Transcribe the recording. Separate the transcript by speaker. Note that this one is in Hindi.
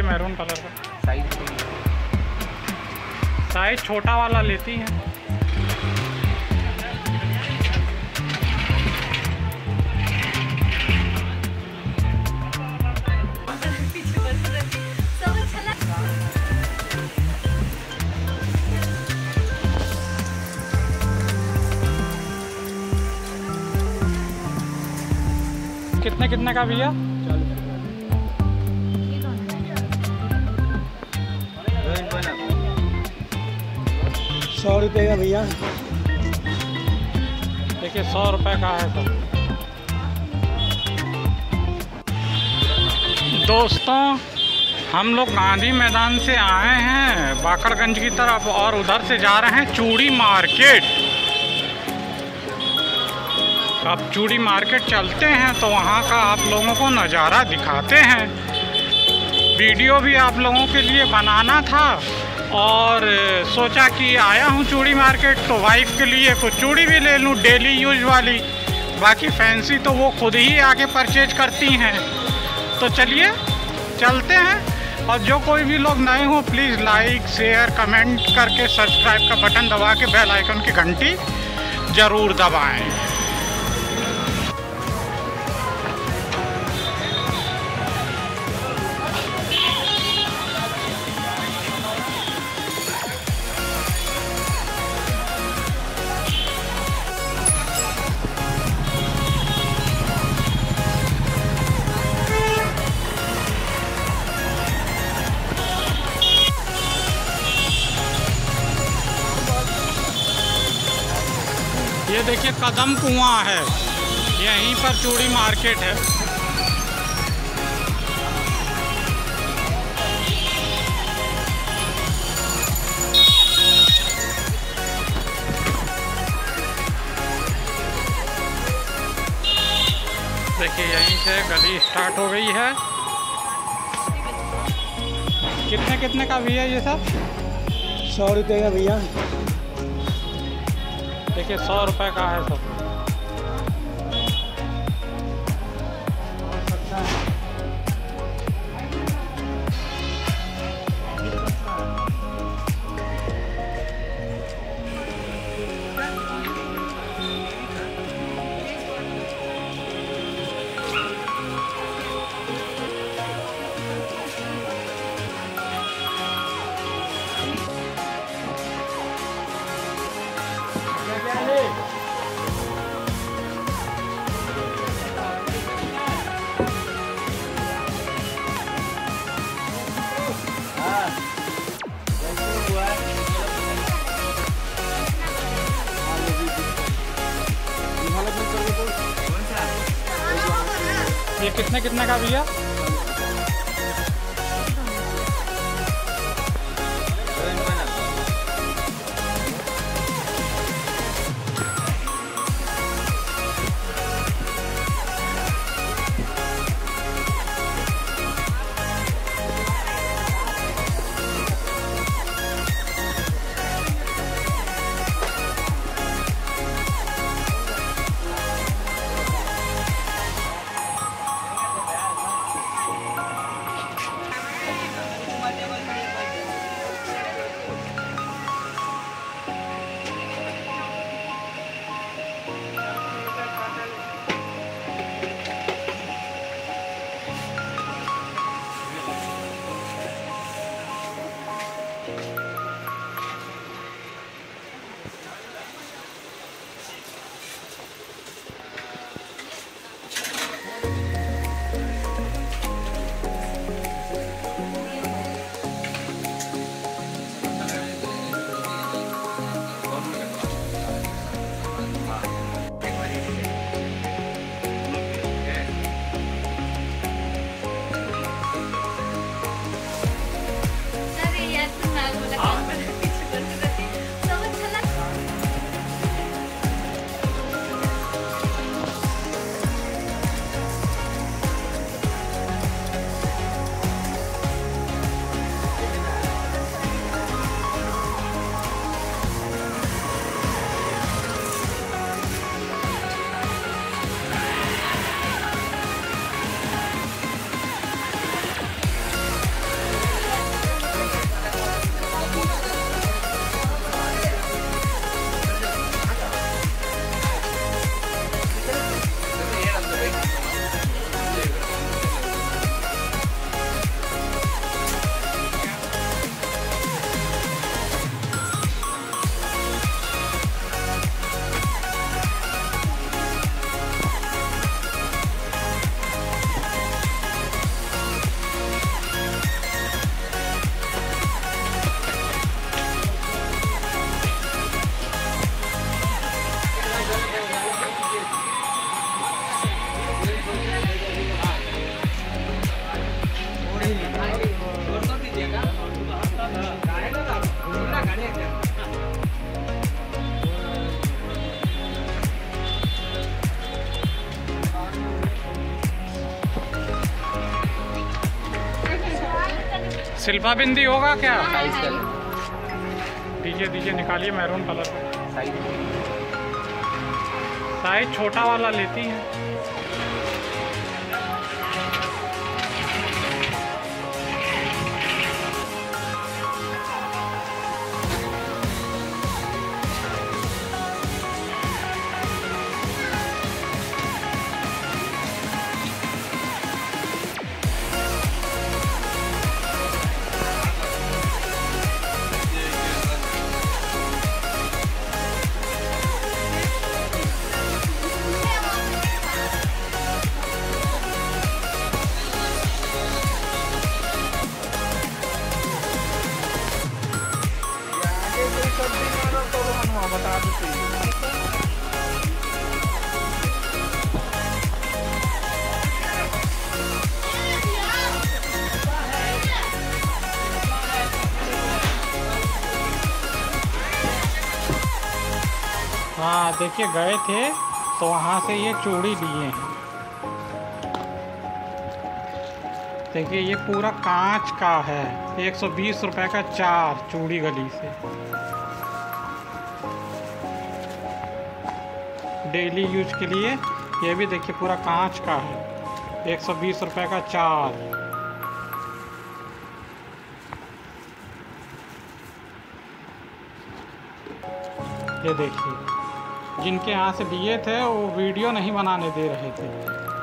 Speaker 1: मैरून कलर का। साइज छोटा वाला लेती हैं। कितने कितने का भैया?
Speaker 2: 100 रुपये का भैया।
Speaker 1: देखिए 100 रुपये का है सब। दोस्तों हम लोग गांधी मैदान से आए हैं बाकड़गंज की तरफ और उधर से जा रहे हैं चूड़ी मार्केट। अब चूड़ी मार्केट चलते हैं तो वहाँ का आप लोगों को नज़ारा दिखाते हैं। वीडियो भी आप लोगों के लिए बनाना था और सोचा कि आया हूँ चूड़ी मार्केट तो वाइफ के लिए कुछ चूड़ी भी ले लूँ डेली यूज वाली। बाकी फैंसी तो वो खुद ही आके परचेज करती हैं। तो चलिए चलते हैं। और जो कोई भी लोग नए हो प्लीज़ लाइक शेयर कमेंट करके सब्सक्राइब का बटन दबा के बेल आइकन की घंटी ज़रूर दबाएं। ये देखिए कदम कुआं है, यहीं पर चूड़ी मार्केट है। देखिए यहीं से गली स्टार्ट हो गई है। कितने कितने का भैया ये सब?
Speaker 2: 100 रुपये का भैया।
Speaker 1: देखिए 100 रुपये का है सब। ये कितने कितने का भैया? शिल्पा बिंदी होगा क्या?
Speaker 3: साइज का
Speaker 1: दीजिए दीजिए, निकालिए मैरून कलर का। साइज छोटा वाला लेती हैं।
Speaker 3: बता दो
Speaker 1: हाँ देखिए, गए थे तो वहाँ से ये चूड़ी लिए हैं। देखिए ये पूरा कांच का है, 120 रुपए का 4 चूड़ी गली से। डेली यूज के लिए ये भी देखिए पूरा कांच का है, 120 रुपए का 4। ये देखिए, जिनके यहाँ से लिए थे वो वीडियो नहीं बनाने दे रहे थे।